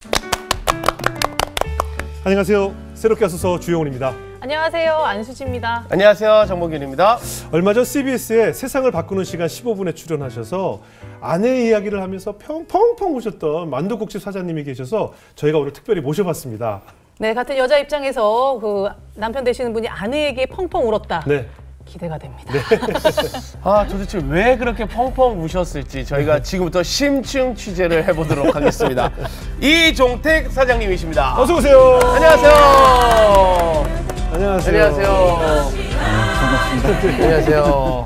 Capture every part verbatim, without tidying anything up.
안녕하세요. 새롭게 와서서 주영훈입니다. 안녕하세요. 안수지입니다. 안녕하세요. 정봉균입니다. 얼마 전 씨비에스에 세상을 바꾸는 시간 십오 분에 출연하셔서 아내의 이야기를 하면서 펑펑펑 우셨던 만두국집 사장님이 계셔서 저희가 오늘 특별히 모셔봤습니다. 네, 같은 여자 입장에서 그 남편 되시는 분이 아내에게 펑펑 울었다. 네. 기대가 됩니다. 네. 아, 도대체 왜 그렇게 펑펑 우셨을지 저희가 지금부터 심층 취재를 해보도록 하겠습니다. 이종택 사장님이십니다. 어서 오세요. 안녕하세요. 안녕하세요. 안녕하세요. 반갑습니다. 안녕하세요.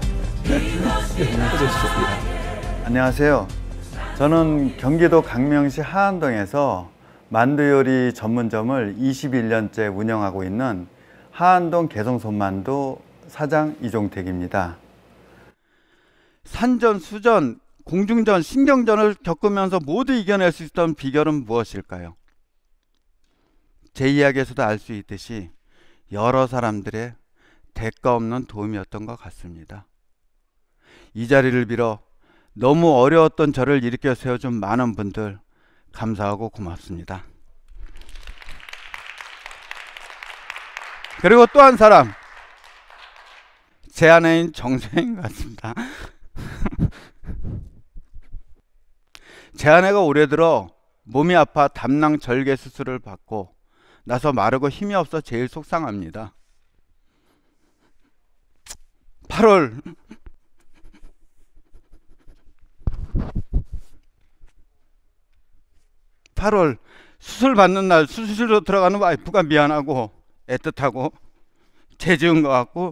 안녕하세요. 저는 경기도 강명시 하안동에서 만두요리 전문점을 이십일 년째 운영하고 있는 하안동 개성손만두 사장 이종택입니다. 산전, 수전, 공중전, 신경전을 겪으면서 모두 이겨낼 수 있던 비결은 무엇일까요? 제 이야기에서도 알 수 있듯이 여러 사람들의 대가 없는 도움이었던 것 같습니다. 이 자리를 빌어 너무 어려웠던 저를 일으켜 세워준 많은 분들 감사하고 고맙습니다. 그리고 또 한 사람, 제 아내인 정선인 같습니다. 제 아내가 올해 들어 몸이 아파 담낭 절개 수술을 받고 나서 마르고 힘이 없어 제일 속상합니다. 팔월 팔월 수술 받는 날 수술실로 들어가는 와이프가 미안하고 애틋하고 죄 지은 것 같고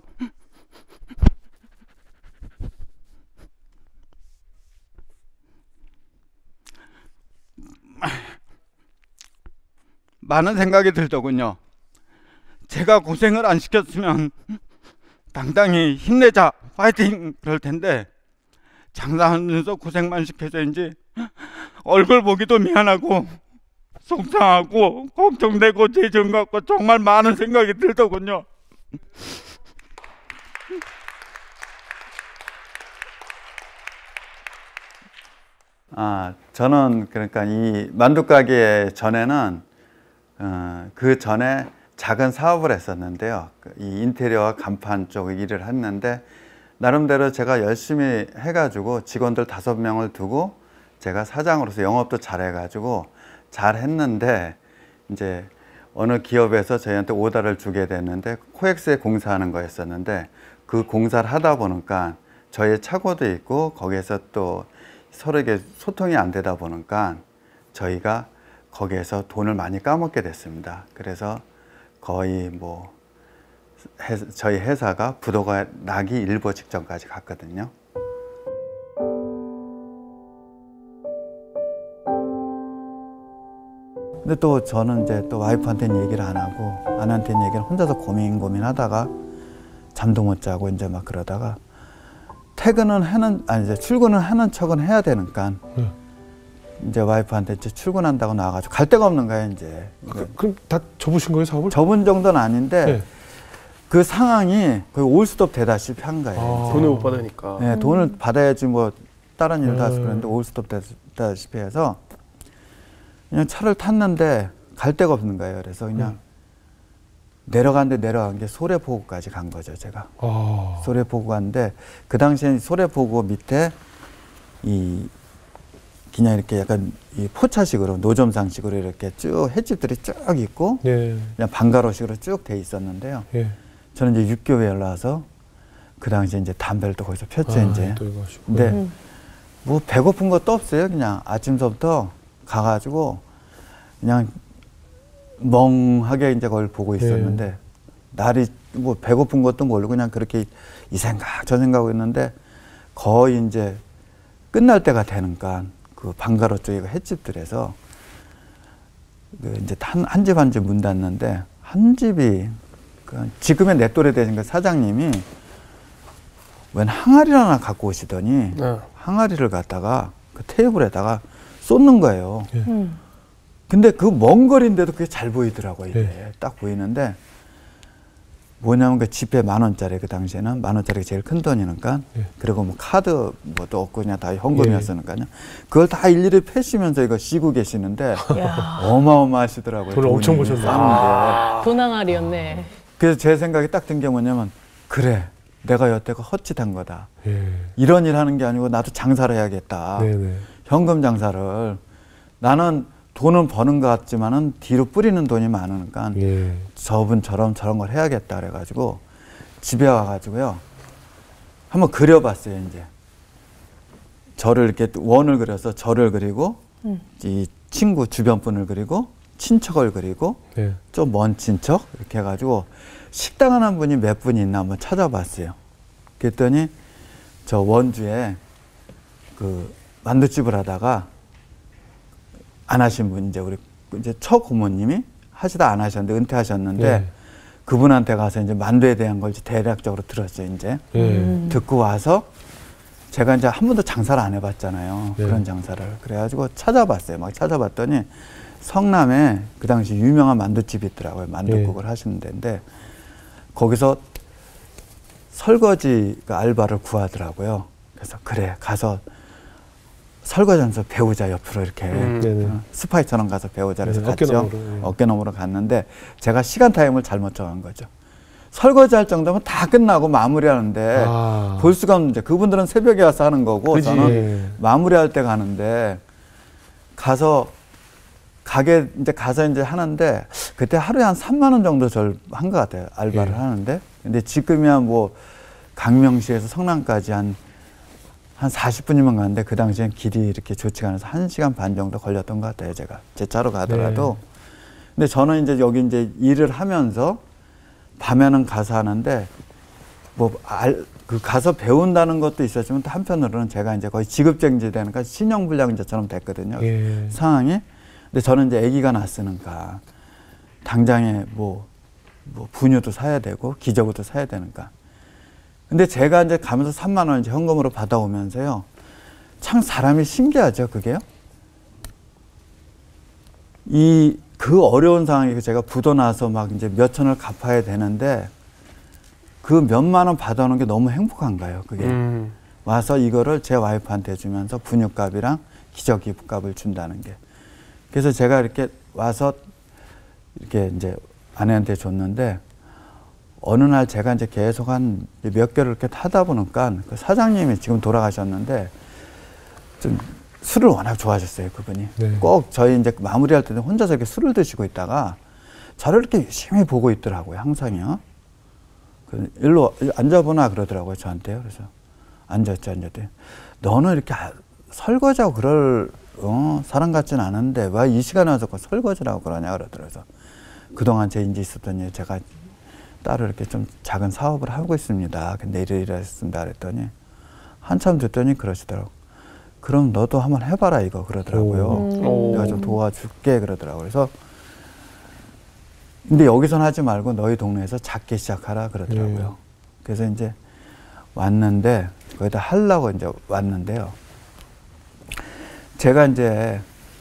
많은 생각이 들더군요. 제가 고생을 안 시켰으면 당당히 힘내자 화이팅 그럴 텐데 장사하면서 고생만 시켜서인지 얼굴 보기도 미안하고 속상하고 걱정되고 죄 지은 것 같고 정말 많은 생각이 들더군요. 아, 저는 그러니까 이 만두 가게 전에는 어, 그 전에 작은 사업을 했었는데요. 이 인테리어와 간판 쪽 일을 했는데 나름대로 제가 열심히 해가지고 직원들 다섯 명을 두고 제가 사장으로서 영업도 잘해가지고 잘 했는데 이제 어느 기업에서 저희한테 오더를 주게 됐는데 코엑스에 공사하는 거였었는데 그 공사를 하다 보니까 저희 착오도 있고 거기에서 또 서로에게 소통이 안 되다 보니까 저희가 거기에서 돈을 많이 까먹게 됐습니다. 그래서 거의 뭐 회, 저희 회사가 부도가 나기 일보 직전까지 갔거든요. 근데 또 저는 이제 또 와이프한테는 얘기를 안 하고 아내한테는 얘기를 혼자서 고민 고민하다가 잠도 못 자고 이제 막 그러다가 퇴근은 하는 아니 이제 출근은 하는 척은 해야 되니까 네. 이제 와이프한테 이제 출근한다고 나와가지고 갈 데가 없는 거예요 이제. 그, 그럼 다 접으신 거예요 사업을? 접은 정도는 아닌데 네. 그 상황이 거의 올스톱 되다시피 한 거예요. 아, 돈을 못 받으니까. 네, 돈을 받아야지 뭐 다른 일도 할 수 있는데 올스톱 되다시피 해서 그냥 차를 탔는데 갈 데가 없는 거예요. 그래서 그냥 음. 내려갔는데 내려간 게 소래포구까지 간 거죠, 제가. 아. 소래포구 갔는데 그 당시엔 소래포구 밑에 이 그냥 이렇게 약간 이 포차식으로 노점상식으로 이렇게 쭉 횟집들이 쭉 있고 예. 그냥 방가로식으로 쭉 돼 있었는데요. 예. 저는 이제 육교에 올라와서 그 당시에 이제 담배를 또 거기서 폈죠, 아, 이제. 근데 음. 뭐 배고픈 것도 없어요. 그냥 아침서부터 가가지고 그냥 멍하게 이제 그걸 보고 있었는데 네. 날이 뭐 배고픈 것도 모르고 그냥 그렇게 이 생각 저 생각하고 있는데 거의 이제 끝날 때가 되니까 그 방가로 쪽에 횟집들에서 그 이제 한 한 집 한 집 문 닫는데 한 집이 그 지금의 내 또래 되신 그 사장님이 웬 항아리를 하나 갖고 오시더니 네. 항아리를 갖다가 그 테이블에다가 쏟는 거예요. 예. 음. 근데 그 먼 거리인데도 그게 잘 보이더라고요. 이게. 예. 딱 보이는데 뭐냐면 그 지폐 만 원짜리 그 당시에는 만 원짜리가 제일 큰 돈이니까 예. 그리고 뭐 카드 뭐도 없고 그냥 다 현금이었으니까요. 그걸 다 일일이 패시면서 이거 쉬고 계시는데 야. 어마어마하시더라고요. 돈을 엄청 버셨네. 아. 도낭알이었네. 그래서 제 생각이 딱 든 게 뭐냐면 그래 내가 여태껏 헛짓한 거다. 예. 이런 일 하는 게 아니고 나도 장사를 해야겠다. 네네. 현금 장사를. 나는 돈은 버는 것 같지만은 뒤로 뿌리는 돈이 많으니까 예. 저분처럼 저런 걸 해야겠다 그래가지고 집에 와가지고요 한번 그려봤어요. 이제 저를 이렇게 원을 그려서 저를 그리고 음. 이 친구 주변 분을 그리고 친척을 그리고 네. 좀 먼 친척 이렇게 해가지고 식당 하는 분이 몇 분이 있나 한번 찾아봤어요. 그랬더니 저 원주에 그 만두집을 하다가 안 하신 분 이제 우리 이제 처 고모님이 하시다 안 하셨는데 은퇴하셨는데 네. 그분한테 가서 이제 만두에 대한 걸 이제 대략적으로 들었어요. 이제 예. 음. 듣고 와서 제가 이제 한 번도 장사를 안 해봤잖아요. 네. 그런 장사를 그래가지고 찾아봤어요. 막 찾아봤더니 성남에 그 당시 유명한 만두집이 있더라고요. 만두국을 네. 하시는 데인데 거기서 설거지 알바를 구하더라고요. 그래서 그래 가서 설거지하면서 배우자 옆으로 이렇게 음. 네네. 어, 스파이처럼 가서 배우자 그래서 네, 갔죠. 어깨너머로, 예. 어깨너머로 갔는데 제가 시간 타임을 잘못 정한 거죠. 설거지할 정도면 다 끝나고 마무리하는데 아. 볼 수가 없는데 그분들은 새벽에 와서 하는 거고 그치. 저는 예. 마무리할 때 가는데 가서 가게 이제 가서 이제 하는데 그때 하루에 한 삼만 원 정도 절 한 것 같아요. 알바를 예. 하는데 근데 지금이야 뭐 강명시에서 성남까지 한 한 사십 분이면 가는데 그 당시엔 길이 이렇게 좋지가 않아서 한 시간 반 정도 걸렸던 것 같아요. 제가 제 차로 가더라도. 네. 근데 저는 이제 여기 이제 일을 하면서 밤에는 가서 하는데 뭐 알 그 가서 배운다는 것도 있었지만 또 한편으로는 제가 이제 거의 직업정지 되니까 신용불량자처럼 됐거든요. 예. 상황이. 근데 저는 이제 아기가 났으니까 당장에 뭐, 뭐 분유도 사야 되고 기저귀도 사야 되니까. 근데 제가 이제 가면서 삼만 원 이제 현금으로 받아오면서요. 참 사람이 신기하죠, 그게요. 이 그 어려운 상황에 제가 부도나서 막 이제 몇 천을 갚아야 되는데 그 몇만 원 받아오는 게 너무 행복한 거예요, 그게. 음. 와서 이거를 제 와이프한테 주면서 분유값이랑 기저귀 값을 준다는 게. 그래서 제가 이렇게 와서 이렇게 이제 아내한테 줬는데 어느 날 제가 이제 계속 한 몇 개월 이렇게 타다 보니까 그 사장님이 지금 돌아가셨는데 좀 술을 워낙 좋아하셨어요, 그분이. 네. 꼭 저희 이제 마무리할 때는 혼자서 이렇게 술을 드시고 있다가 저를 이렇게 열심히 보고 있더라고요, 항상요. 그 일로 앉아보나 그러더라고요, 저한테요. 그래서 앉았죠, 앉았더니 너는 이렇게 설거지하고 그럴 어, 사람 같지는 않은데 왜 이 시간에 와서 설거지라고 그러냐 그러더라고요. 그동안 제 인지 있었던 일 제가 따로 이렇게 좀 작은 사업을 하고 있습니다. 근데 이래 이래 했습니다. 그랬더니 한참 듣더니 그러시더라고. 그럼 너도 한번 해봐라 이거 그러더라고요. 오. 내가 좀 도와줄게 그러더라고요. 그래서 근데 여기서는 하지 말고 너희 동네에서 작게 시작하라 그러더라고요. 음. 그래서 이제 왔는데 거기다 하려고 이제 왔는데요. 제가 이제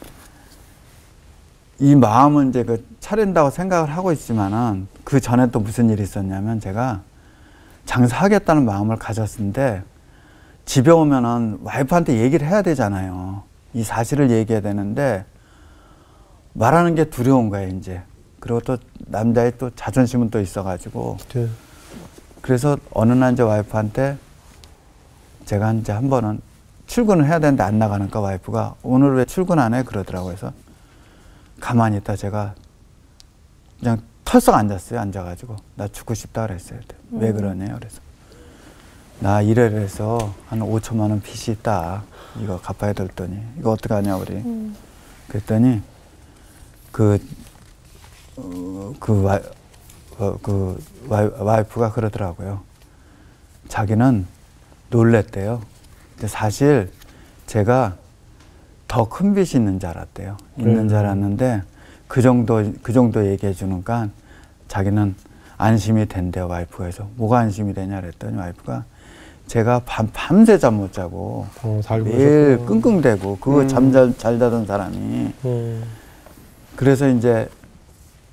이 마음은 이제 그 차린다고 생각을 하고 있지만은 그 전에 또 무슨 일이 있었냐면 제가 장사하겠다는 마음을 가졌는데 집에 오면은 와이프한테 얘기를 해야 되잖아요. 이 사실을 얘기해야 되는데 말하는 게 두려운 거예요, 이제. 그리고 또 남자의 또 자존심은 또 있어가지고. 네. 그래서 어느 날 이제 와이프한테 제가 이제 한 번은 출근을 해야 되는데 안 나가니까 와이프가 오늘 왜 출근 안 해? 그러더라고요. 그래서 가만히 있다 제가 그냥 털썩 앉았어요. 앉아가지고 나 죽고 싶다 그랬어요. 음. 왜 그러냐요? 그래서 나 이래를 해서 한 오천만 원 빚이 있다. 이거 갚아야 될 돈이. 이거 어떡하냐 우리. 음. 그랬더니 그, 어, 그, 와, 어, 그 와이, 와이프가 그러더라고요. 자기는 놀랬대요. 근데 사실 제가 더 큰 빚이 있는 줄 알았대요. 있는 음. 줄 알았는데 그 정도 그 정도 얘기해 주니까 자기는 안심이 된대요. 와이프가. 해서 뭐가 안심이 되냐 그랬더니 와이프가 제가 밤 밤새 잠 못 자고 어, 다 알고 매일 계셨구나. 끙끙대고 그거 음. 잠 잘 잘 자던 사람이 음. 그래서 이제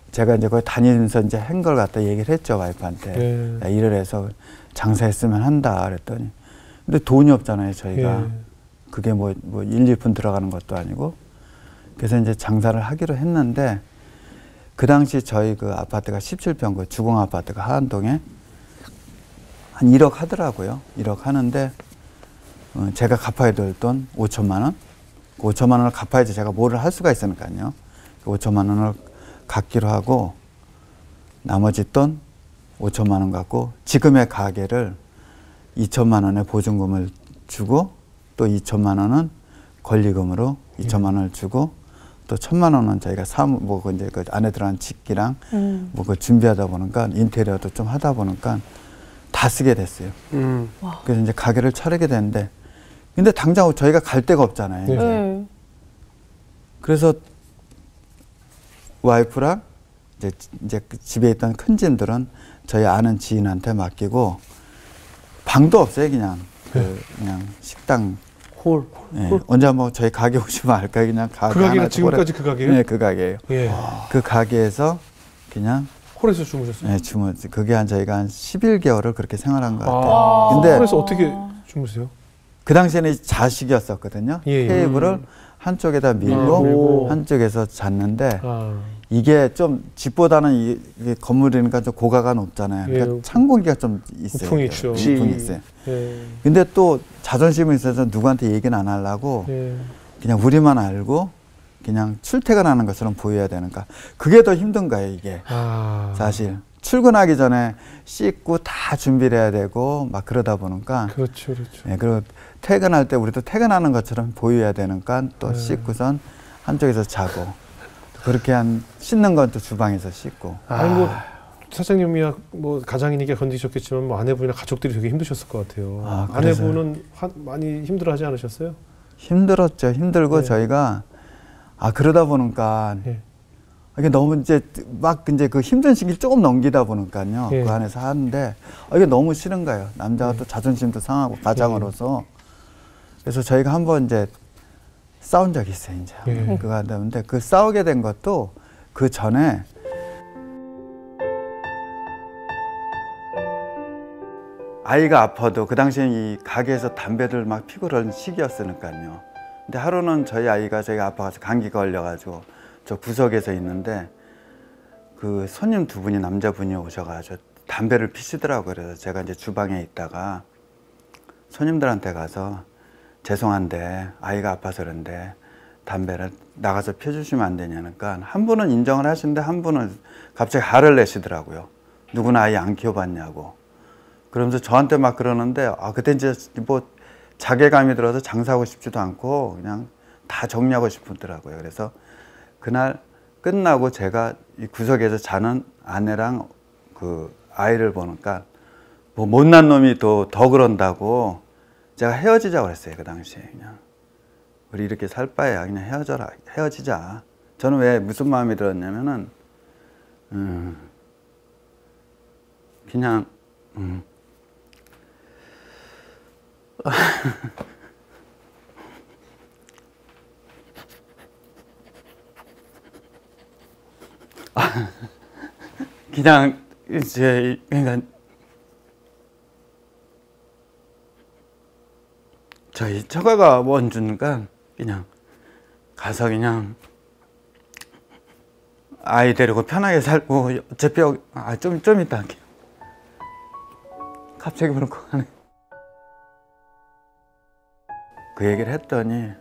제가 이제 거기 다니면서 이제 한 걸 갖다 얘기를 했죠, 와이프한테. 예. 야, 일을 해서 장사했으면 한다 그랬더니. 근데 돈이 없잖아요, 저희가. 예. 그게 뭐, 뭐 일, 이 푼 들어가는 것도 아니고. 그래서 이제 장사를 하기로 했는데 그 당시 저희 그 아파트가 십칠 평 그 주공 아파트가 하안동에 한 일억 하더라고요. 일억 하는데 어, 제가 갚아야 될 돈 오천만 원. 그 오천만 원을 갚아야지 제가 뭐를 할 수가 있으니까요. 그 오천만 원을 갚기로 하고 나머지 돈 오천만 원 갖고 지금의 가게를 이천만 원의 보증금을 주고 또 이천만 원은 권리금으로 이천만 원을 주고 또 천만 원은 저희가 사무 뭐 그 이제 그 안에 들어간 집기랑 음. 뭐 그 준비하다 보니까 인테리어도 좀 하다 보니까 다 쓰게 됐어요. 음. 그래서 이제 가게를 차리게 됐는데 근데 당장 저희가 갈 데가 없잖아요. 네. 이제. 네. 그래서 와이프랑 이제, 이제 그 집에 있던 큰 짐들은 저희 아는 지인한테 맡기고 방도 없어요. 그냥 그 그냥 식당 홀. 예, 언제 한번 저희 가게 오시면 알까요? 그냥 가게 그 가게가 하나 지금까지 그 가게예요? 네, 그 가게예요. 예. 그 가게에서 그냥 홀에서 주무셨어요? 예, 주무 그게 한 저희가 한 십일 개월을 그렇게 생활한 것 같아요. 아, 근데 홀에서 어떻게 주무세요? 그 당시에는 자식이었었거든요. 예, 예. 테이블을 한쪽에다 밀고 아, 밀고. 한쪽에서 잤는데 아, 이게 좀 집보다는 이- 이게 건물이니까 좀 고가가 높잖아요. 그러니까 예. 찬 공기가 좀 있어요. 우풍이 있죠. 우풍이 지. 있어요. 예. 근데 또 자존심이 있어서 누구한테 얘기는 안 하려고 예. 그냥 우리만 알고 그냥 출퇴근하는 것처럼 보여야 되니까 그게 더 힘든 거예요, 이게. 아, 사실 출근하기 전에 씻고 다 준비를 해야 되고 막 그러다 보니까 그렇죠, 그렇죠. 예, 그리고 퇴근할 때 우리도 퇴근하는 것처럼 보여야 되니까 또 네. 씻고선 한쪽에서 자고 그렇게 한 씻는 건 또 주방에서 씻고 아니 뭐 사장님이야 뭐 가장이니까 건드셨겠지만 뭐 아내분이나 가족들이 되게 힘드셨을 것 같아요. 아, 그래서요? 아내분은 화, 많이 힘들어하지 않으셨어요? 힘들었죠. 힘들고 네. 저희가 아 그러다 보니까 예. 이게 너무 이제 막 이제 그 힘든 시기를 조금 넘기다 보니까요. 예. 그 안에서 하는데 아, 이게 너무 싫은 거예요. 남자가 예. 또 자존심도 상하고 가장으로서. 그래서 저희가 한번 이제 싸운 적이 있어요. 이제 예. 그거 한다는데 그 싸우게 된 것도 그 전에 아이가 아파도 그 당시에 이 가게에서 담배를 막 피고 그런 시기였으니까요. 근데 하루는 저희 아이가 저희가 아파가서 감기 걸려가지고 저 구석에서 있는데 그 손님 두 분이 남자분이 오셔가지고 담배를 피시더라고요. 그래서 제가 이제 주방에 있다가 손님들한테 가서 죄송한데 아이가 아파서 그런데 담배를 나가서 펴주시면 안 되냐니까 한 분은 인정을 하시는데 한 분은 갑자기 화를 내시더라고요. 누구나 아이 안 키워봤냐고. 그러면서 저한테 막 그러는데 아 그때 이제 뭐 자괴감이 들어서 장사하고 싶지도 않고 그냥 다 정리하고 싶더라고요. 그래서 그날 끝나고 제가 이 구석에서 자는 아내랑 그 아이를 보니까 뭐 못난 놈이 또 더 그런다고 제가 헤어지자고 그랬어요. 그 당시에 그냥 우리 이렇게 살 바에야 그냥 헤어져라 헤어지자. 저는 왜 무슨 마음이 들었냐면은 음 그냥 음 그냥 이제 그러니까 저희 처가가 원주니까 그냥 가서 그냥 아이 데리고 편하게 살고 어차피 아좀 좀 이따 할게요. 갑자기 그렇고 가네. 그 얘기를 했더니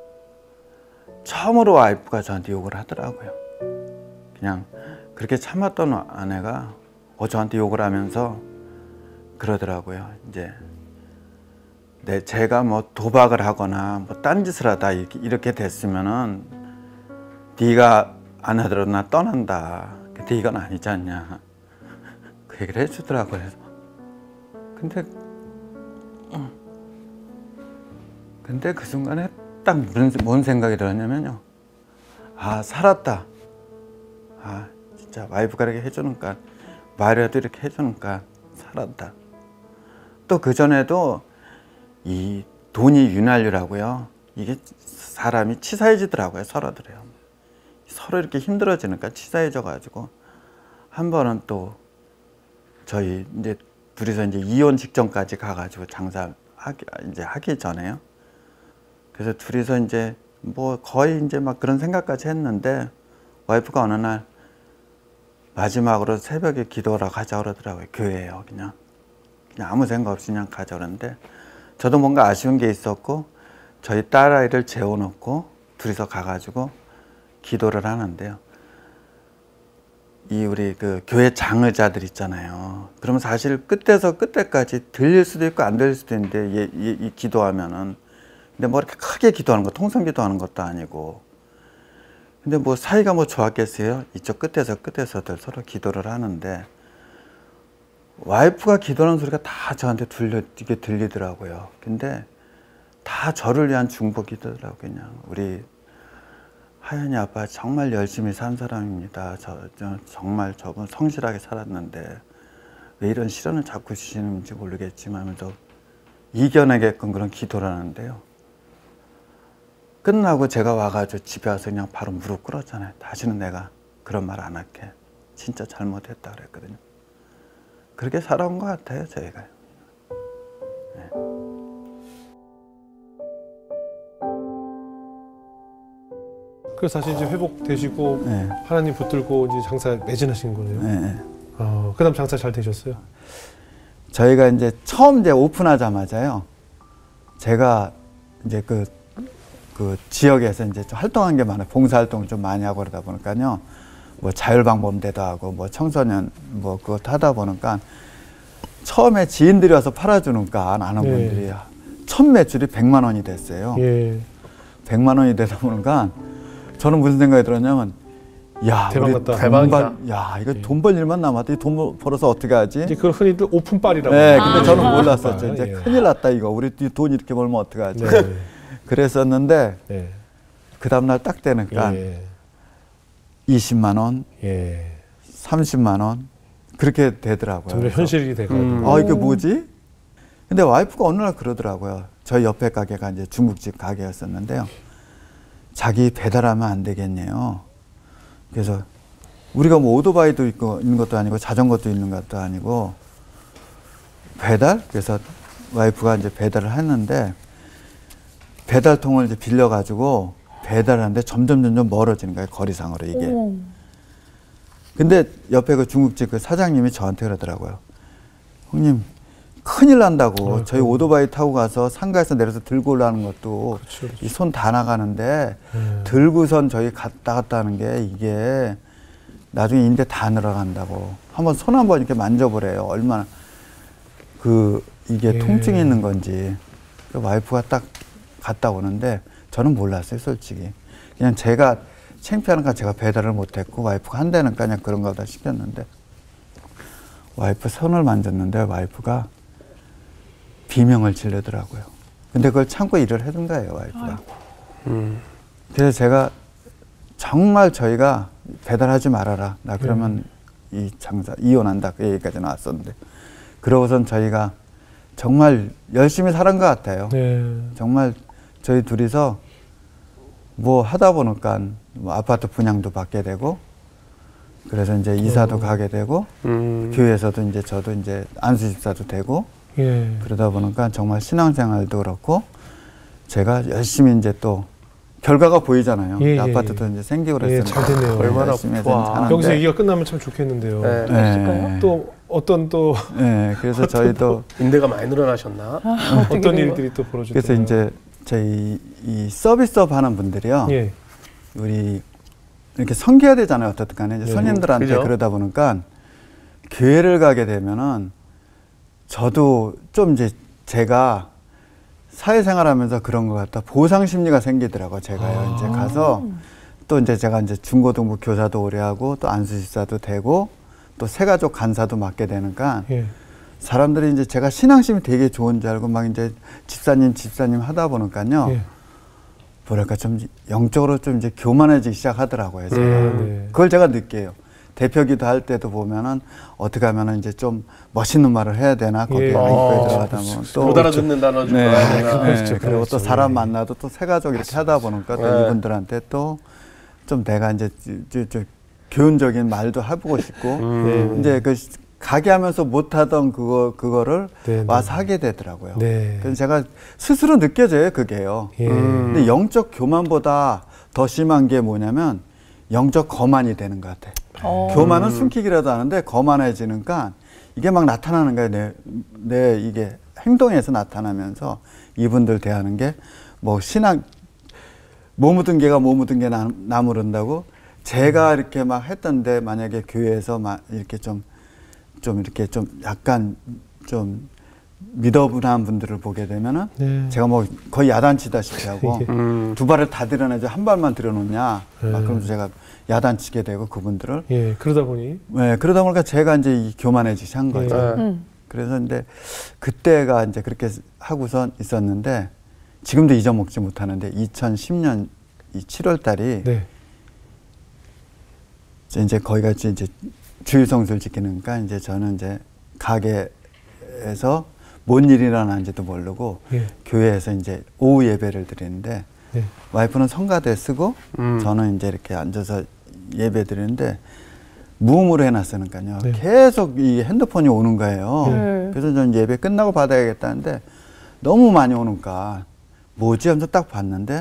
처음으로 와이프가 저한테 욕을 하더라고요. 그냥 그렇게 참았던 아내가 어 저한테 욕을 하면서 그러더라고요. 이제 내 제가 뭐 도박을 하거나 뭐 딴짓을 하다 이렇게, 이렇게 됐으면은 네가 안 하더라도 나 떠난다. 근데 이건 아니지 않냐. 그 얘기를 해주더라고요. 근데 근데 그 순간에 딱 무슨 뭔 생각이 들었냐면요. 아 살았다. 아 진짜 와이프가 이렇게 해주니까 말이라도 이렇게 해주니까 살았다. 또 그 전에도 이 돈이 윤활유라고요. 이게 사람이 치사해지더라고요. 서로들요. 서로 이렇게 힘들어지니까 치사해져 가지고 한 번은 또 저희 이제 둘이서 이제 이혼 직전까지 가가지고 장사 하기 이제 하기 전에요. 그래서 둘이서 이제 뭐 거의 이제 막 그런 생각까지 했는데 와이프가 어느 날 마지막으로 새벽에 기도하러 가자 그러더라고요. 교회에요. 그냥 그냥 아무 생각 없이 그냥 가자 그러는데 저도 뭔가 아쉬운 게 있었고 저희 딸아이를 재워놓고 둘이서 가가지고 기도를 하는데요. 이 우리 그 교회 장의자들 있잖아요. 그러면 사실 끝에서 끝에까지 들릴 수도 있고 안 들릴 수도 있는데 이, 이, 이 기도하면은 근데 뭐 이렇게 크게 기도하는 거 통성 기도하는 것도 아니고 근데 뭐 사이가 뭐 좋았겠어요? 이쪽 끝에서 끝에서들 서로 기도를 하는데 와이프가 기도하는 소리가 다 저한테 들려 이게 들리더라고요. 근데 다 저를 위한 중보기도더라고요. 그냥 우리 하연이 아빠 정말 열심히 산 사람입니다. 저, 저 정말 저분 성실하게 살았는데 왜 이런 시련을 자꾸 주시는지 모르겠지만 하면서 이겨내게끔 그런 기도를 하는데요. 끝나고 제가 와가지고 집에 와서 그냥 바로 무릎 꿇었잖아요. 다시는 내가 그런 말 안 할게. 진짜 잘못했다 그랬거든요. 그렇게 살아온 것 같아요, 저희가. 네. 그래서 다시 이제 회복되시고 네. 하나님 붙들고 이제 장사 매진하신 거네요. 네. 어, 그다음 장사 잘 되셨어요? 저희가 이제 처음 이제 오픈하자마자요. 제가 이제 그, 그 지역에서 이제 좀 활동한 게 많아요. 봉사활동을 좀 많이 하고 그러다 보니까요. 뭐 자율방범대도 하고 뭐 청소년 뭐 그것도 하다 보니까 처음에 지인들이 와서 팔아주니까 아는 예. 분들이 첫 매출이 백만 원이 됐어요. 예. 백만 원이 되다 보니까 저는 무슨 생각이 들었냐면 야, 대박 우리 났다. 돈 대박이다. 벌- 야, 이거 돈 벌 일만 남았다. 이 돈 벌어서 어떻게 하지? 이제 그걸 흔히들 오픈빨이라고. 네, 하죠. 근데 아. 저는 아, 몰랐었죠. 이제 예. 큰일 났다 이거. 우리 돈 이렇게 벌면 어떻게 하지? 네. 그랬었는데 네. 그 다음날 딱 되니까 예. 이십만 원, 예. 삼십만 원 그렇게 되더라고요. 점점 그래서 현실이 돼가지고. 음. 아, 이게 뭐지? 근데 와이프가 어느 날 그러더라고요. 저희 옆에 가게가 이제 중국집 가게였었는데요. 자기 배달하면 안 되겠네요. 그래서 우리가 뭐 오토바이도 있고 있는 것도 아니고 자전거도 있는 것도 아니고 배달? 그래서 와이프가 이제 배달을 했는데 배달통을 이제 빌려가지고 배달을 하는데 점점 점점 멀어지는 거예요. 거리상으로 이게. 어머. 근데 옆에 그 중국집 그 사장님이 저한테 그러더라고요. 형님, 큰일 난다고. 아이고. 저희 오토바이 타고 가서 상가에서 내려서 들고 올라가는 것도 그렇죠, 그렇죠. 이 손 다 나가는데 예. 들고선 저희 갔다 갔다 하는 게 이게 나중에 인대 다 늘어간다고. 한번 손 한번 이렇게 만져보래요. 얼마나 그 이게 예. 통증이 있는 건지. 그 와이프가 딱 갔다 오는데 저는 몰랐어요, 솔직히. 그냥 제가 창피하니까 제가 배달을 못했고 와이프가 한다니까 그냥 그런가 보다 시켰는데 와이프 손을 만졌는데 와이프가 비명을 지르더라고요. 근데 그걸 참고 일을 해둔 거예요, 와이프가. 음. 그래서 제가 정말 저희가 배달하지 말아라. 나 그러면 음. 이 장사 이혼한다. 그 얘기까지 나왔었는데 그러고선 저희가 정말 열심히 살은 것 같아요. 네. 정말 저희 둘이서 뭐 하다 보니까 뭐 아파트 분양도 받게 되고 그래서 이제 이사도 어. 가게 되고 음. 교회에서도 이제 저도 이제 안수집사도 되고 예. 그러다 보니까 정말 신앙생활도 그렇고 제가 열심히 이제 또 결과가 보이잖아요. 예, 예, 아파트도 예. 이제 생기고 예, 그랬으니까 잘 됐네요. 얼마나 열심히 해서 좋아. 사는데 여기서 얘기가 끝나면 참 좋겠는데요. 네. 네. 또 어떤 또 네, 그래서 저희도 인대가 많이 늘어나셨나? 어떻게 어떤 된 일들이 또 벌어졌나요? 그래서 이제 저희 이 서비스업 하는 분들이요. 예. 우리 이렇게 섬겨야 되잖아요. 어떻든 간에 이제 네. 손님들한테 그죠. 그러다 보니까 교회를 가게 되면은 저도 좀 이제 제가 사회생활하면서 그런 것 같다. 보상 심리가 생기더라고요. 제가요. 아. 이제 가서 또 이제 제가 이제 중고등부 교사도 오래 하고 또 안수집사도 되고 또 새가족 간사도 맡게 되니까 예. 사람들이 이제 제가 신앙심이 되게 좋은 줄 알고 막 이제 집사님 집사님 하다 보니까요. 예. 뭐랄까 좀 영적으로 좀 이제 교만해지기 시작하더라고요. 제가. 음. 네. 그걸 제가 느껴요. 대표기도 할 때도 보면은 어떻게 하면은 이제 좀 멋있는 말을 해야 되나 거기에 예. 입구에 어, 들어가다 보면 또 못 알아듣는 단어 좀 네, 나오나. 그거 네, 진짜 그리고 또 그렇죠. 사람 예. 만나도 또 새가족 이렇게 하다 보니까 또 네. 이분들한테 또 좀 내가 이제 저, 저, 교훈적인 말도 해보고 싶고 음. 네. 이제 그 가게 하면서 못하던 그거 그거를 네, 와서 네. 하게 되더라고요. 네. 그래서 제가 스스로 느껴져요, 그게요. 예. 음. 근데 영적 교만보다 더 심한 게 뭐냐면 영적 거만이 되는 것 같아. 어. 교만은 숨기기라도 하는데 거만해지니까 이게 막 나타나는 거예요. 내, 내 이게 행동에서 나타나면서 이분들 대하는 게 뭐 신앙 뭐 묻은 개가 뭐 묻은 개 나, 나무른다고 제가 이렇게 막 했던데 만약에 교회에서 막 이렇게 좀 좀 이렇게 좀 약간 좀 미더분한 분들을 보게 되면은 네. 제가 뭐 거의 야단치다시피 하고 음. 두 발을 다 들여내지 한 발만 들여놓냐 네. 막 그러면서 제가 야단치게 되고 그분들을 예, 그러다 보니 네, 그러다 보니까 제가 이제 이 교만해지시 한 거죠. 네. 음. 그래서 근데 그때가 이제 그렇게 하고선 있었는데 지금도 잊어먹지 못하는데 이천십 년 이 칠월 달이 네. 이제 거기가 이제 주일 성수를 지키니까 이제 저는 이제 가게에서 뭔 일이 일어나는지도 모르고 예. 교회에서 이제 오후 예배를 드리는데 네. 와이프는 성가대 쓰고 음. 저는 이제 이렇게 앉아서 예배 드리는데 무음으로 해놨으니까요. 네. 계속 이 핸드폰이 오는 거예요. 네. 그래서 저는 예배 끝나고 받아야겠다는데 너무 많이 오니까 뭐지 하면서 딱 봤는데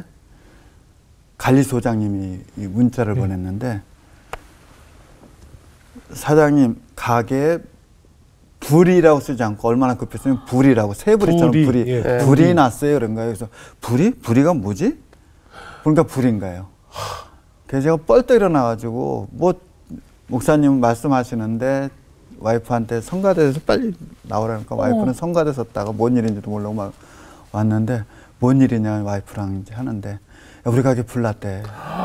관리소장님이 이 문자를 네. 보냈는데 사장님 가게에 불이라고 쓰지 않고 얼마나 급했으면 불이라고 새불이처럼 불이, 불이 예, 네. 불이 났어요 그런 거예요. 그래서 불이? 불이가 뭐지? 그러니까 불인 거예요. 그래서 제가 뻘떡 일어나가지고 뭐 목사님 말씀하시는데 와이프한테 성가대에서 빨리 나오라니까 와이프는 성가대 섰다가 뭔 일인지도 모르고 막 왔는데 뭔 일이냐 와이프랑 이제 하는데 야, 우리 가게 불 났대.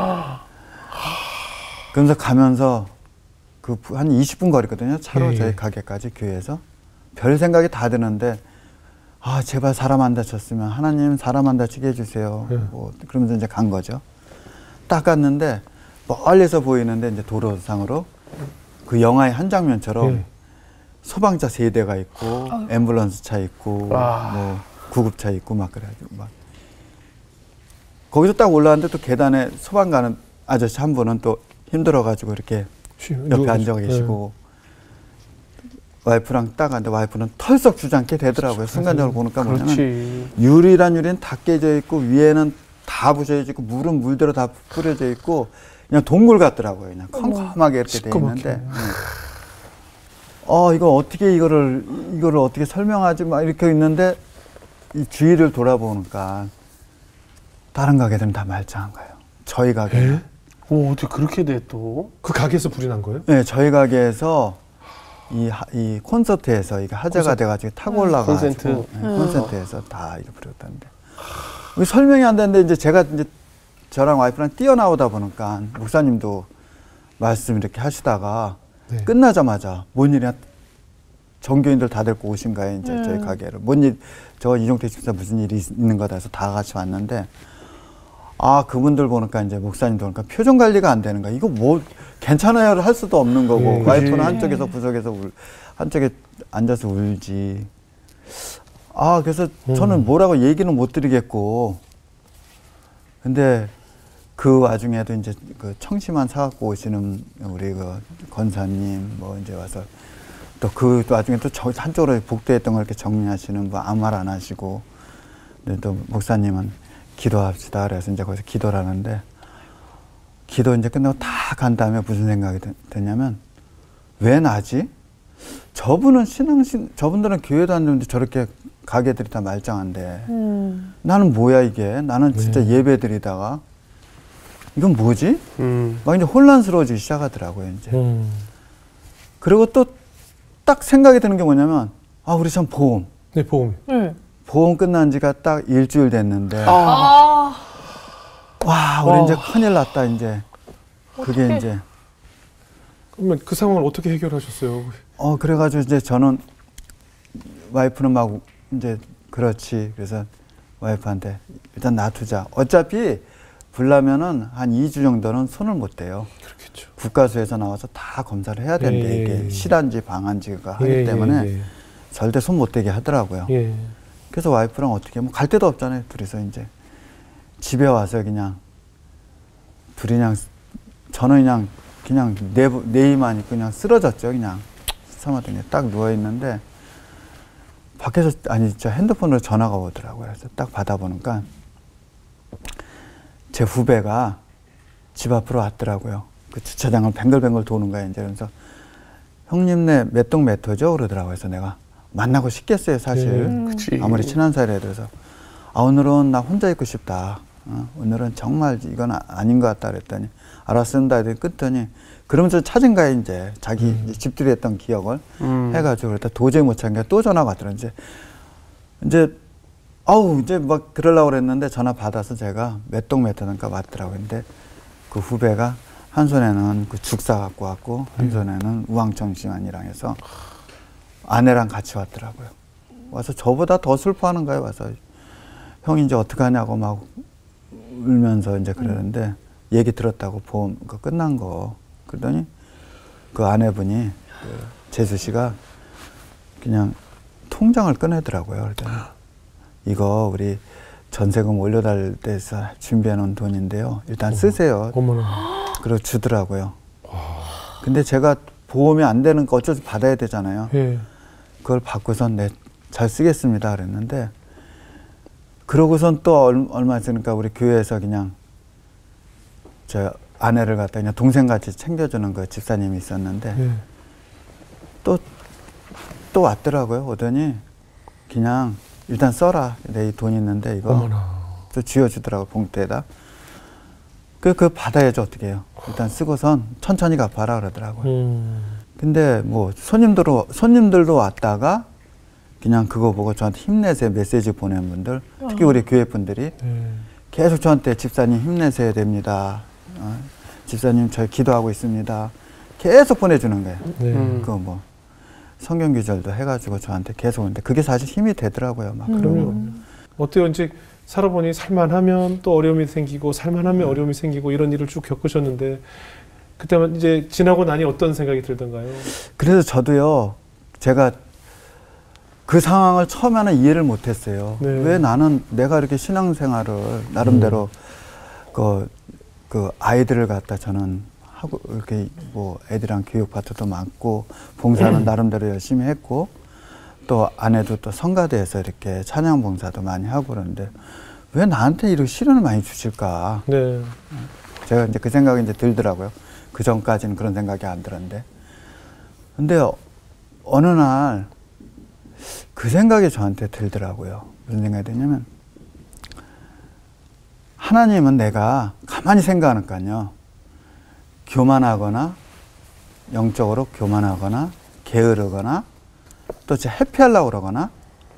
그러면서 가면서 그 한 이십 분 거리거든요. 차로 예, 저희 예. 가게까지 교회에서 별 생각이 다 드는데 아 제발 사람 안 다쳤으면 하나님 사람 안 다치게 해주세요. 예. 뭐 그러면서 이제 간 거죠. 딱 갔는데 멀리서 보이는데 이제 도로상으로 그 영화의 한 장면처럼 예. 소방차 세 대가 있고 앰뷸런스 차 있고 와. 뭐 구급차 있고 막 그래가지고 막 거기서 딱 올라왔는데 또 계단에 소방 가는 아저씨 한 분은 또 힘들어가지고 이렇게 쉬- 옆에 누워 앉아 계시- 계시고 와이프랑 딱 앉는데 와이프는 털썩 주저앉게 되더라고요. 순간적으로 보니까 뭐냐면 그렇지. 유리란 유리는 다 깨져 있고 위에는 다 부셔져 있고 물은 물대로 다 뿌려져 있고 그냥 동굴 같더라고요. 그냥 컴컴하게 이렇게 돼 시꺼멓게. 있는데 네. 어 이거 어떻게 이거를 이거를 어떻게 설명하지 막 이렇게 있는데 이 주위를 돌아보니까 다른 가게들은 다 말짱한 거예요. 저희 가게는 예? 오, 어떻게 그렇게 돼 또? 그 가게에서 불이 난 거예요? 네, 저희 가게에서 이, 하- 이 콘서트에서 이게 화제가 돼가지고 타고 올라가가지고 콘센트. 네, 콘센트에서 다 이렇게 부렸다는데 이게 설명이 안 되는데 이제 제가 이제 저랑 와이프랑 뛰어나오다 보니까 목사님도 말씀 이렇게 하시다가 네. 끝나자마자 뭔 일이야 전교인들 다 데리고 오신 거예요 이제 음. 저희 가게를 뭔 일 저 이종택 집사 무슨 일이 있- 있는 거다 해서 다 같이 왔는데 아 그분들 보니까 이제 목사님도 보니까 표정 관리가 안 되는 거야 이거 뭐 괜찮아요를 할 수도 없는 거고 예, 와이프는 그치. 한쪽에서 구석에서 울 한쪽에 앉아서 울지 아 그래서 저는 뭐라고 얘기는 못 드리겠고 근데 그 와중에도 이제 그 청심환 사갖고 오시는 우리 그 권사님 뭐 이제 와서 또 그 와중에 또 저 한쪽으로 복도했던 걸 이렇게 정리하시는 분 아무 말 안 하시고 근데 또 목사님은 기도합시다 그래서 이제 거기서 기도를 하는데 기도 이제 끝나고 다 간 다음에 무슨 생각이 드, 드냐면 왜 나지? 저분은 신앙신 저분들은 교회도 안 되는데 저렇게 가게들이 다 말짱한데 음. 나는 뭐야 이게 나는 진짜 네. 예배 드리다가 이건 뭐지? 음. 막 이제 혼란스러워지기 시작하더라고요 이제 음. 그리고 또 딱 생각이 드는 게 뭐냐면 아 우리 참 보험 네, 보험. 음. 보험 끝난 지가 딱 일주일 됐는데 아. 와 우리 어. 이제 큰일 났다 이제 그게 어떡해. 이제 그러면 그 상황을 어떻게 해결하셨어요? 어 그래가지고 이제 저는 와이프는 막 이제 그렇지 그래서 와이프한테 일단 놔두자 어차피 불나면은 한 이 주 정도는 손을 못 대요 그렇겠죠. 국가수에서 나와서 다 검사를 해야 된대 예, 이게 예. 실한지 방한지가 하기 예, 때문에 예, 절대 손 못 대게 하더라고요 예. 그래서 와이프랑 어떻게 뭐 갈 데도 없잖아요 둘이서 이제 집에 와서 그냥 둘이 그냥 저는 그냥 그냥 내, 내 힘만 있고 그냥 쓰러졌죠. 그냥 사마등에 딱 누워있는데 밖에서 아니 저 핸드폰으로 전화가 오더라고요. 그래서 딱 받아보니까 제 후배가 집 앞으로 왔더라고요. 그 주차장을 뱅글뱅글 도는 거예요. 이제 그래서 형님네 몇 동 몇 호죠? 그러더라고요. 그래서 내가 만나고 싶겠어요, 사실. 음, 그치. 아무리 친한 사이라 해서 아 오늘은 나 혼자 있고 싶다. 어, 오늘은 정말 이건 아, 아닌 것 같다 그랬더니 알았습니다. 끊더니 그러면서 찾은 거야 이제 자기 음. 집들이 했던 기억을 음. 해가지고 그랬다 도저히 못 찾은 게 또 전화가 왔더라고요. 이제 이제 아우 이제 막 그러려고 그랬는데 전화 받아서 제가 몇 동 몇 호인가 왔더라고요. 근데 그 후배가 한 손에는 그 죽사 갖고 왔고 한 손에는 우황청심환이랑 해서 아내랑 같이 왔더라고요. 와서 저보다 더 슬퍼하는 거예요. 와서 형이 이제 어떡하냐고 막 울면서 이제 그러는데 음. 얘기 들었다고 보험 그 끝난 거 그러더니 그 아내분이 그 재수 씨가 그냥 통장을 꺼내더라고요. 그랬더니 이거 우리 전세금 올려달 때서 준비해 놓은 돈인데요. 일단 쓰세요. 어머나. 그리고 주더라고요. 근데 제가 보험이 안 되는 거 어쩔 수 받아야 되잖아요. 예. 그걸 받고선 네, 잘 쓰겠습니다. 그랬는데 그러고선 또 얼마 있으니까 우리 교회에서 그냥 저 아내를 갖다 그냥 동생같이 챙겨주는 그 집사님이 있었는데 예. 또, 또 왔더라고요. 오더니 그냥 일단 써라. 내 이 돈 있는데 이거 어머나. 또 쥐어주더라고 봉투에다. 그, 그 받아야죠. 어떻게 해요. 일단 쓰고선 천천히 갚아라 그러더라고요. 음. 근데 뭐 손님들도, 손님들도 왔다가 그냥 그거 보고 저한테 힘내세요 메시지 보낸 분들 특히 우리 교회 분들이 예. 계속 저한테 집사님 힘내셔야 됩니다. 어, 집사님 저희 기도하고 있습니다. 계속 보내주는 거예요. 네. 음. 그 뭐 성경 구절도 해가지고 저한테 계속 오는데 그게 사실 힘이 되더라고요. 막 그럼요. 그러고. 어때요? 이제 살아보니 살만하면 또 어려움이 생기고 살만하면 어려움이 생기고 이런 일을 쭉 겪으셨는데 그때만 이제 지나고 나니 어떤 생각이 들던가요? 그래서 저도요. 제가 그 상황을 처음에는 이해를 못했어요. 네. 왜 나는 내가 이렇게 신앙생활을 나름대로 음. 그, 그 아이들을 갖다 저는 하고 이렇게 뭐 애들이랑 교육 파트도 많고 봉사는 음. 나름대로 열심히 했고 또 아내도 또 성가대에서 이렇게 찬양 봉사도 많이 하고 그러는데 왜 나한테 이렇게 시련을 많이 주실까? 네. 제가 이제 그 생각이 이제 들더라고요. 그 전까지는 그런 생각이 안 들었는데 근데 어느 날 그 생각이 저한테 들더라고요. 무슨 생각이 드냐면 하나님은 내가 가만히 생각하니까요. 교만하거나 영적으로 교만하거나 게으르거나 또 제 회피하려고 그러거나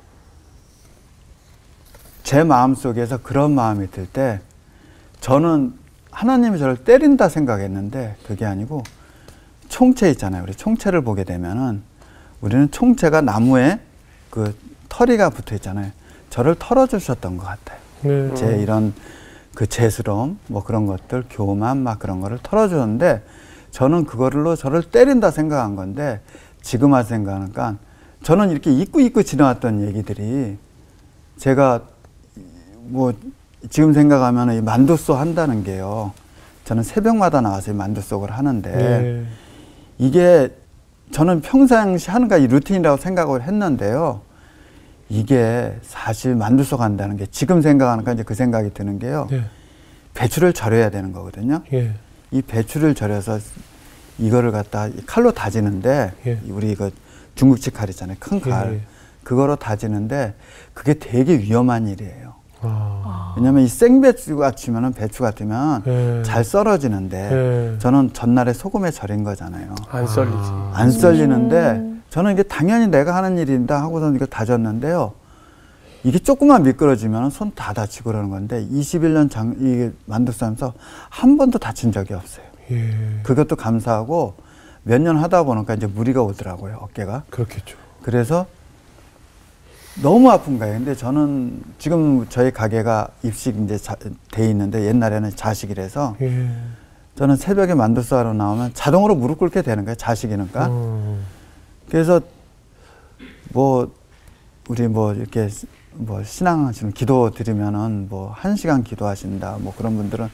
제 마음속에서 그런 마음이 들 때 저는 하나님이 저를 때린다 생각했는데 그게 아니고 총채 있잖아요. 우리 총채를 보게 되면은 우리는 총채가 나무에 그 털이가 붙어 있잖아요. 저를 털어주셨던 것 같아요. 네. 제 이런 그 재수럼 뭐 그런 것들 교만 막 그런 거를 털어주는데 저는 그걸로 저를 때린다 생각한 건데 지금 와서 생각하니까 저는 이렇게 잊고 잊고 지나왔던 얘기들이 제가 뭐 지금 생각하면 이 만두속 한다는 게요. 저는 새벽마다 나와서 이 만두속을 하는데 네. 이게 저는 평상시 하는 거 이 루틴이라고 생각을 했는데요. 이게 사실 만두속 한다는 게 지금 생각하니까 이제 그 생각이 드는 게요. 네. 배추를 절여야 되는 거거든요. 예. 이 배추를 절여서 이거를 갖다 칼로 다지는데 예. 우리 이거 중국식 칼 있잖아요. 큰 칼. 예. 그거로 다지는데 그게 되게 위험한 일이에요. 아. 왜냐면 이 생배추 같으면 배추 같으면 예. 잘 썰어지는데 예. 저는 전날에 소금에 절인 거잖아요. 안 썰리지. 아. 안 썰리는데 저는 이게 당연히 내가 하는 일인다 하고서 이거 다졌는데요. 이게 조금만 미끄러지면 손 다 다치고 그러는 건데 이십일 년 장, 이게 만두 싸면서 한 번도 다친 적이 없어요. 예. 그것도 감사하고 몇 년 하다 보니까 이제 무리가 오더라고요. 어깨가. 그렇겠죠. 그래서 너무 아픈 거예요. 근데 저는 지금 저희 가게가 입식 이제 자, 돼 있는데 옛날에는 자식이라서 예. 저는 새벽에 만두 싸러 나오면 자동으로 무릎 꿇게 되는 거예요. 자식이니까. 음. 그래서 뭐 우리 뭐 이렇게 뭐 신앙하시는 기도 드리면은 뭐 한 시간 기도하신다 뭐 그런 분들은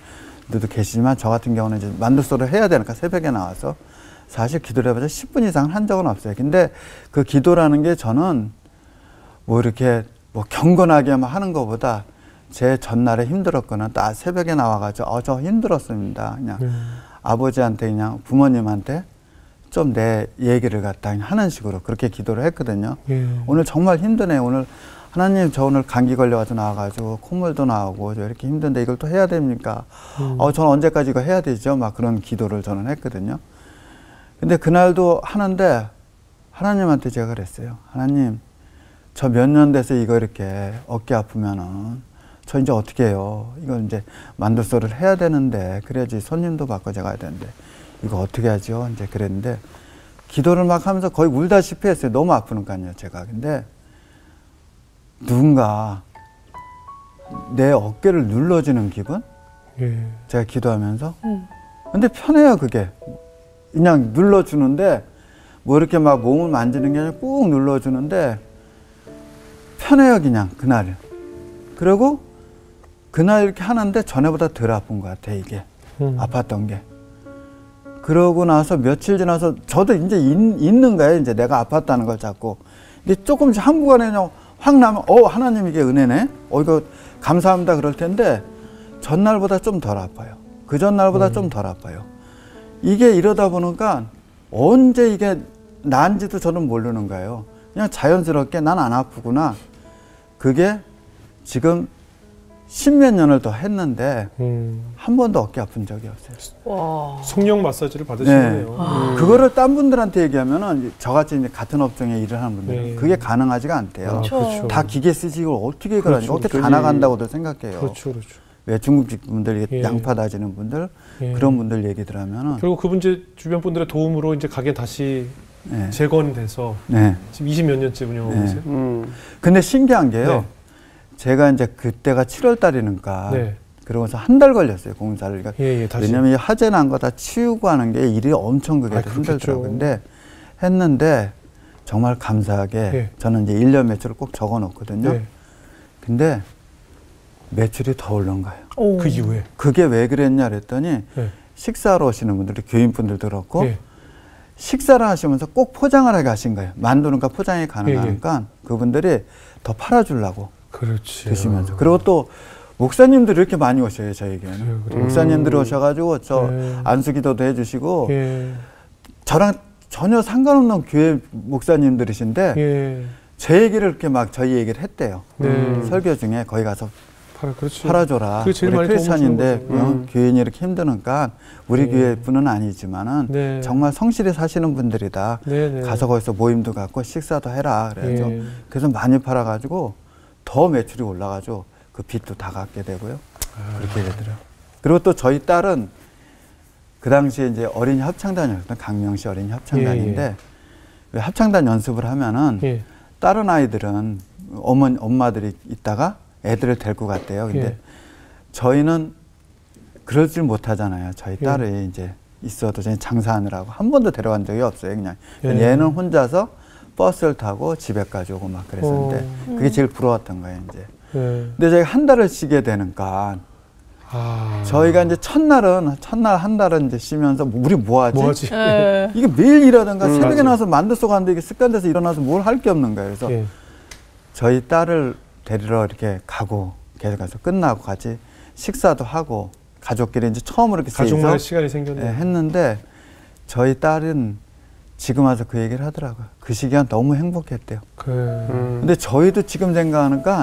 분들도 계시지만 저 같은 경우는 이제 만두소를 해야 되니까 새벽에 나와서 사실 기도를 해봐서 십 분 이상 한 적은 없어요. 근데 그 기도라는 게 저는 뭐 이렇게 뭐 경건하게만 하는 것보다 제 전날에 힘들었거나 딱 새벽에 나와가지고 어, 저 힘들었습니다. 그냥 음. 아버지한테 그냥 부모님한테 좀 내 얘기를 갖다 하는 식으로 그렇게 기도를 했거든요. 예. 오늘 정말 힘드네요. 오늘 하나님 저 오늘 감기 걸려가지고 나와가지고 콧물도 나오고 저 이렇게 힘든데 이걸 또 해야 됩니까? 음. 어, 저는 언제까지 이거 해야 되죠? 막 그런 기도를 저는 했거든요. 근데 그날도 하는데 하나님한테 제가 그랬어요. 하나님 저 몇 년 돼서 이거 이렇게 어깨 아프면은 저 이제 어떻게 해요? 이거 이제 만두소를 해야 되는데 그래야지 손님도 받고 제가 해야 되는데 이거 어떻게 하죠? 이제 그랬는데 기도를 막 하면서 거의 울다시피 했어요. 너무 아프니까요, 제가. 근데 누군가 내 어깨를 눌러주는 기분? 예. 제가 기도하면서. 음. 근데 편해요, 그게. 그냥 눌러주는데 뭐 이렇게 막 몸을 만지는 게 아니라 꾹 눌러주는데 편해요, 그냥 그날은. 그리고 그날 이렇게 하는데 전에보다 덜 아픈 것 같아, 이게. 음. 아팠던 게. 그러고 나서 며칠 지나서 저도 이제 있, 있는 거예요. 이제 내가 아팠다는 걸 자꾸. 이게 조금씩 한순간에 그냥 확 나면, 어, 하나님 이게 은혜네? 어, 이거 감사합니다. 그럴 텐데, 전날보다 좀 덜 아파요. 그 전날보다 음. 좀 덜 아파요. 이게 이러다 보니까 언제 이게 나은지도 저는 모르는 거예요. 그냥 자연스럽게 난 안 아프구나. 그게 지금 십몇 년을 더 했는데 음. 한 번도 어깨 아픈 적이 없어요. 와. 성령 마사지를 받으시네요. 네. 아. 그거를 딴 분들한테 얘기하면은 저같이 이제 같은 업종에 일을 하는 분들은 네. 그게 가능하지가 않대요. 아, 그렇죠. 다 기계 쓰시고 어떻게 그러니 그렇죠. 어떻게 다 나간다고들 생각해요. 그렇죠, 그렇죠. 왜 중국집 분들, 예. 양파 다지는 분들 예. 그런 분들 얘기 들으면은 결국 그분 이제 주변 분들의 도움으로 이제 가게 다시 네. 재건돼서 네. 지금 이십몇 년째 운영하고 네. 계세요. 음. 근데 신기한 게요. 네. 제가 이제 그때가 칠월 달이니까 네. 그러고서 한 달 걸렸어요, 공사를. 그러니까 예, 예, 왜냐면 이 화재 난 거 다 치우고 하는 게 일이 엄청 그게 아, 힘들더라고요. 근데 했는데 정말 감사하게 예. 저는 이제 일 년 매출을 꼭 적어 놓거든요. 예. 근데 매출이 더 오른 거예요. 오. 그 이후에. 그게 왜 그랬냐 그랬더니 예. 식사하러 오시는 분들이 교인분들도 그렇고 예. 식사를 하시면서 꼭 포장을 하게 하신 거예요. 만두니까 포장이 가능하니까 예, 예. 그분들이 더 팔아주려고 그렇지. 드시면서. 그리고 또 목사님들이 이렇게 많이 오셔요, 저에게는. 그래요, 그래요. 목사님들이 오셔가지고 저 예. 안수기도도 해주시고 예. 저랑 전혀 상관없는 교회 목사님들이신데 예. 제 얘기를 이렇게 막 저희 얘기를 했대요. 네. 음. 설교 중에 거기 가서 팔아, 팔아줘라. 우리 크리스찬인데 음. 교인이 이렇게 힘드니까 우리 네. 교회뿐은 아니지만은 네. 정말 성실히 사시는 분들이다. 네, 네. 가서 거기서 모임도 갖고 식사도 해라. 그래서 네. 그래서 많이 팔아가지고 더 매출이 올라가지고 그 빚도 다 갚게 되고요. 아. 그렇게 되더라고요. 그리고 또 저희 딸은 그 당시에 이제 어린이 합창단이었던 강명시 어린이 합창단인데 예, 예. 왜 합창단 연습을 하면은 예. 다른 아이들은 어머니, 엄마들이 있다가 애들을 데리고 갔대요. 근데 예. 저희는 그럴 줄 못하잖아요. 저희 딸이 예. 이제 있어도 저희 장사하느라고 한 번도 데려간 적이 없어요. 그냥 예. 얘는 혼자서 버스를 타고 집에까지 오고 막 그랬었는데 오. 그게 제일 부러웠던 거예요. 이제. 예. 근데 저희가 한 달을 쉬게 되니까 아. 저희가 이제 첫날은 첫날 한 달은 이제 쉬면서 우리 뭐하지? 뭐하지? 이게 매일 일하던가 음, 새벽에 맞아. 나와서 만두소 가는데 이게 습관돼서 일어나서 뭘 할 게 없는 거예요. 그래서 예. 저희 딸을 데리러 이렇게 가고 계속 가서 끝나고 같이 식사도 하고 가족끼리 이제 처음으로 이렇게 가족만의 시간이 생겼네요. 예, 했는데 저희 딸은 지금 와서 그 얘기를 하더라고요. 그 시기가 너무 행복했대요. 그... 음. 근데 저희도 지금 생각하니까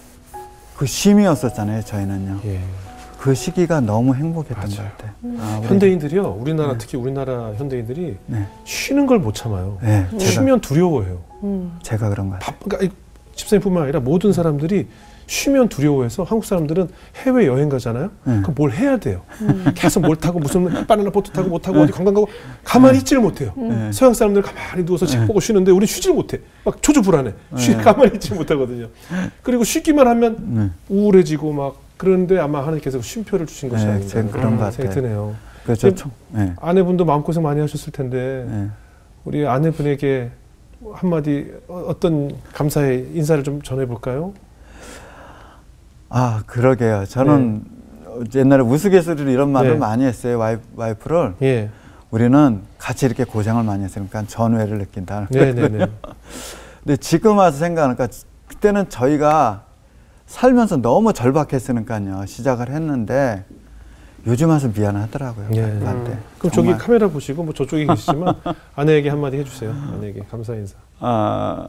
그 쉼이었었잖아요. 저희는요. 예. 그 시기가 너무 행복했던 맞아요. 것 같아요. 음. 아, 현대인들이요. 우리나라 네. 특히 우리나라 현대인들이 네. 쉬는 걸 못 참아요. 네, 쉬면 두려워해요. 음. 제가 그런 것 같아요. 그러니까 집사님뿐만 아니라 모든 사람들이 쉬면 두려워해서 한국 사람들은 해외 여행 가잖아요. 네. 그럼 뭘 해야 돼요. 음. 계속 뭘 타고 무슨 바나나 보트 타고 못 타고 네. 어디 관광 가고 가만히 있지를 못해요. 네. 서양 사람들 가만히 누워서 책 보고 쉬는데 우리 쉬질 못해. 막 초조불안해. 쉬 네. 가만히 있지 못하거든요. 그리고 쉬기만 하면 네. 우울해지고 막 그런데 아마 하나님께서 쉼표를 주신 것이 아닌가. 네, 그런 것 같아요. 드네요. 그렇죠. 네. 아내분도 마음고생 많이 하셨을 텐데 네. 우리 아내분에게 한마디 어떤 감사의 인사를 좀 전해볼까요? 아, 그러게요. 저는 네. 옛날에 우스갯소리로 이런 말을 네. 많이 했어요. 와이프, 와이프를. 예. 우리는 같이 이렇게 고생을 많이 했으니까 전우애를 느낀다. 네네네. 근데 지금 와서 생각하니까 그때는 저희가 살면서 너무 절박했으니까요. 시작을 했는데 요즘 와서 미안하더라고요. 예. 와이프한테. 음. 그럼 정말. 저기 카메라 보시고 뭐 저쪽에 계시지만 아내에게 한마디 해주세요. 아내에게 감사 인사. 아,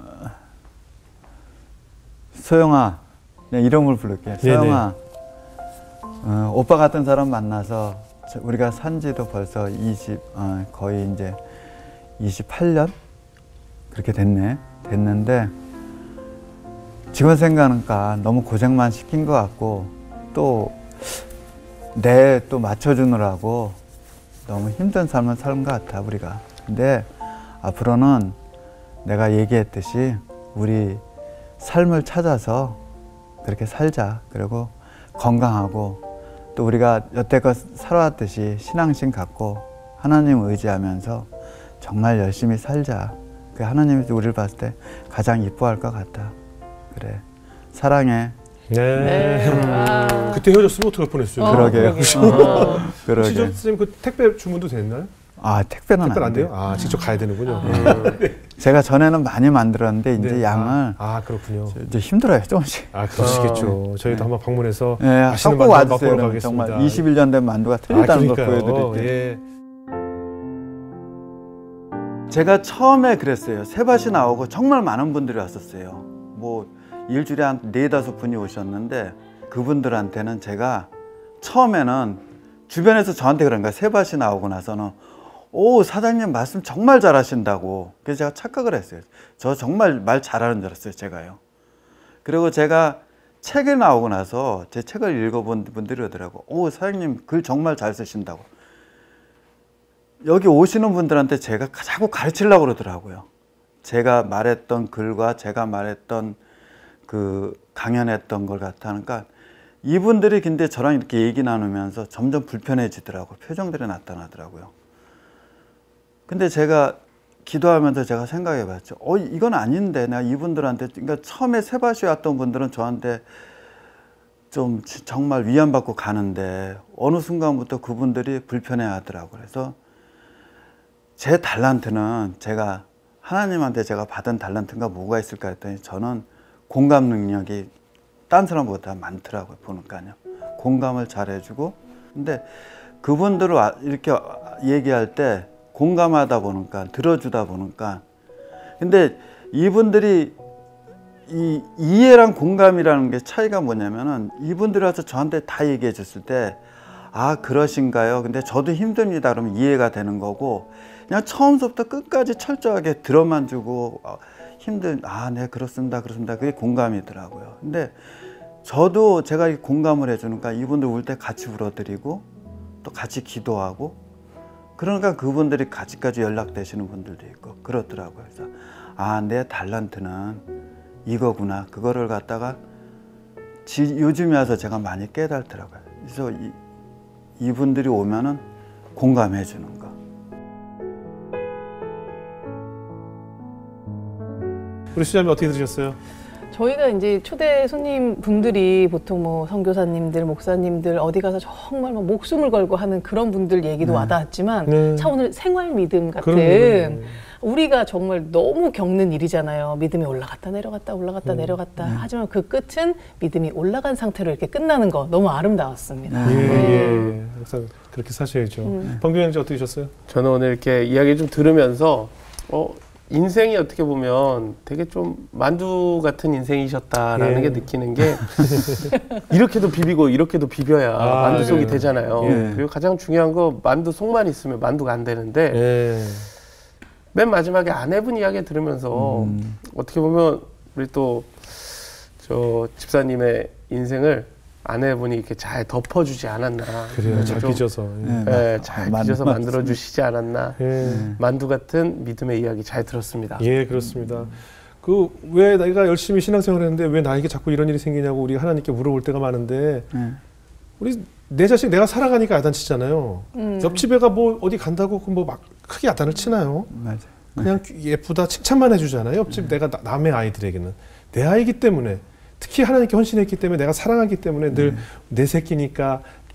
소영아, 그냥 이름을 부를게요. 소영아, 어, 오빠 같은 사람 만나서 저- 우리가 산지도 벌써 이십, 어, 거의 이제 이십팔 년 그렇게 됐네. 됐는데 지금 생각하니까 너무 고생만 시킨 것 같고 또 내 또 맞춰주느라고 너무 힘든 삶을 사는 것 같아 우리가. 근데 앞으로는 내가 얘기했듯이 우리 삶을 찾아서 그렇게 살자. 그리고 건강하고 또 우리가 여태껏 살아왔듯이 신앙심 갖고 하나님 의지하면서 정말 열심히 살자. 그 하나님이 우리를 봤을 때 가장 이뻐할 것 같다. 그래. 사랑해. 네. 네. 아. 그때 헤어졌으면 어떡할 뻔했어요. 어, 그러게요. 그러게요. 어. 그러게. 혹시 저 선생님 그 택배 주문도 됐나요? 아, 택배는 택배 안 안 돼요? 돼요. 아, 직접 가야 되는군요. 제가 전에는 많이 만들었는데 이제 네. 양을 아, 아, 그렇군요. 이제 힘들어요, 조금씩. 아, 그러시겠죠. 저희도 네. 한번 방문해서 네, 맛있는 꼭 만두 와주세요. 맛보러 그러면 가겠습니다. 정말 이십일 년 된 만두가 아, 틀리다는 걸 그러니까요. 보여드릴게요. 예. 제가 처음에 그랬어요. 새밭이 나오고 정말 많은 분들이 왔었어요. 뭐 일주일에 한 네다섯 분이 오셨는데 그분들한테는 제가 처음에는 주변에서 저한테 그런 거예요. 새밭이 나오고 나서는 오, 사장님 말씀 정말 잘하신다고. 그래서 제가 착각을 했어요. 저 정말 말 잘하는 줄 알았어요, 제가요. 그리고 제가 책에 나오고 나서 제 책을 읽어본 분들이 오더라고. 오, 사장님 글 정말 잘 쓰신다고. 여기 오시는 분들한테 제가 자꾸 가르치려고 그러더라고요. 제가 말했던 글과 제가 말했던 그 강연했던 걸 같으니까 이분들이 근데 저랑 이렇게 얘기 나누면서 점점 불편해지더라고요. 표정들이 나타나더라고요. 근데 제가 기도하면서 제가 생각해 봤죠. 어, 이건 아닌데 내가 이분들한테, 그러니까 처음에 새밭이 왔던 분들은 저한테 좀 정말 위안받고 가는데 어느 순간부터 그분들이 불편해 하더라고요. 그래서 제 달란트는 제가 하나님한테 제가 받은 달란트가 뭐가 있을까 했더니 저는 공감 능력이 딴 사람보다 많더라고요. 보니까요. 공감을 잘 해주고. 근데 그분들을 이렇게 얘기할 때 공감하다 보니까, 들어주다 보니까. 근데 이분들이 이 이해랑 공감이라는 게 차이가 뭐냐면은 이분들이 와서 저한테 다 얘기해 줬을 때 아, 그러신가요? 근데 저도 힘듭니다. 그러면 이해가 되는 거고, 그냥 처음부터 끝까지 철저하게 들어만 주고 힘든, 아, 네, 그렇습니다. 그렇습니다. 그게 공감이더라고요. 근데 저도 제가 공감을 해주니까 이분들 울 때 같이 울어드리고 또 같이 기도하고, 그러니까 그분들이 같이까지 연락되시는 분들도 있고 그렇더라고요. 그래서 아, 내 달란트는 이거구나. 그거를 갖다가 지, 요즘에 와서 제가 많이 깨달더라고요. 그래서 이, 이분들이 오면은 공감해 주는 거. 우리 수자님 어떻게 들으셨어요? 저희가 이제 초대 손님 분들이 보통 뭐 선교사님들, 목사님들 어디 가서 정말 막 목숨을 걸고 하는 그런 분들 얘기도 네. 와닿았지만 네. 참 오늘 생활 믿음 같은 그럼요. 우리가 정말 너무 겪는 일이잖아요. 믿음이 올라갔다 내려갔다 올라갔다 음. 내려갔다. 하지만 그 끝은 믿음이 올라간 상태로 이렇게 끝나는 거 너무 아름다웠습니다. 예, 네. 예, 예. 항상 그렇게 사셔야죠. 음. 방규영씨 어떻게 하셨어요? 저는 오늘 이렇게 이야기 좀 들으면서 어, 인생이 어떻게 보면 되게 좀 만두 같은 인생이셨다라는 예. 게 느끼는 게 이렇게도 비비고 이렇게도 비벼야 아, 만두 속이 예. 되잖아요. 예. 그리고 가장 중요한 거 만두 속만 있으면 만두가 안 되는데 예. 맨 마지막에 아내분 이야기 들으면서 음. 어떻게 보면 우리 또 저 집사님의 인생을 아내분이 이렇게 잘 덮어주지 않았나. 그래요. 잘 좀, 빚어서. 네. 예, 잘 만- 빚어서 맞습니다. 만들어 주시지 않았나. 예. 만두 같은 믿음의 이야기 잘 들었습니다. 예, 그렇습니다. 그 왜 내가 열심히 신앙생활했는데 왜 나에게 자꾸 이런 일이 생기냐고 우리 하나님께 물어볼 때가 많은데 네. 우리 내 자식 내가 살아가니까 야단치잖아요. 음. 옆집애가 뭐 어디 간다고 뭐 막 크게 야단을 치나요? 맞아요. 그냥 예쁘다 칭찬만 해주잖아요. 옆집 내가 나- 남의 아이들에게는 내 아이기 때문에 특히 하나님께 헌신했기 때문에 내가 사랑하기 때문에 늘 내 새끼니까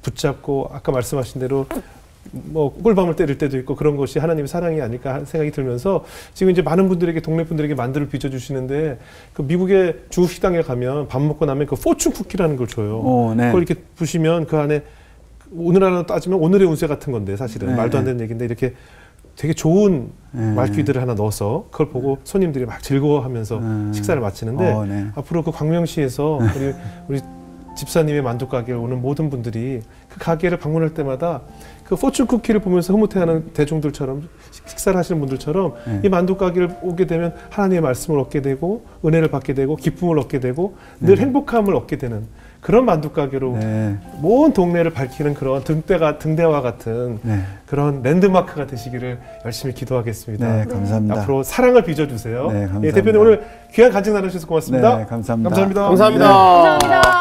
붙잡고 아까 말씀하신 대로 뭐 꿀밤을 때릴 때도 있고 그런 것이 하나님의 사랑이 아닐까 하는 생각이 들면서 지금 이제 많은 분들에게 동네 분들에게 만두를 빚어주시는데 그 미국의 중국 식당에 가면 밥 먹고 나면 그 포춘 쿠키라는 걸 줘요. 오, 네. 그걸 이렇게 보시면 그 안에 오늘날로 따지면 오늘의 운세 같은 건데 사실은 네, 말도 안 되는 얘기인데 이렇게 되게 좋은 네. 말귀들을 하나 넣어서 그걸 보고 손님들이 막 즐거워하면서 음. 식사를 마치는데 어, 네. 앞으로 그 광명시에서 우리 우리 집사님의 만두 가게에 오는 모든 분들이 그 가게를 방문할 때마다 그 포춘 쿠키를 보면서 흐뭇해하는 대중들처럼 식사를 하시는 분들처럼 네. 이 만두 가게를 오게 되면 하나님의 말씀을 얻게 되고 은혜를 받게 되고 기쁨을 얻게 되고 늘 네. 행복함을 얻게 되는 그런 만두 가게로 네. 모든 동네를 밝히는 그런 등대가 등대와 같은 네. 그런 랜드마크가 되시기를 열심히 기도하겠습니다. 네, 감사합니다. 앞으로 사랑을 빚어주세요. 네, 감사합니다. 예, 대표님 오늘 귀한 간증 나누셔서 고맙습니다. 네, 감사합니다. 감사합니다. 감사합니다. 감사합니다.